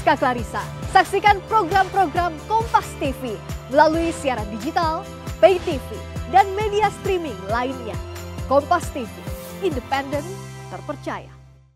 Rizka Clarissa. Saksikan program-program Kompas TV melalui siaran digital, pay TV, dan media streaming lainnya. Kompas TV, independen, terpercaya.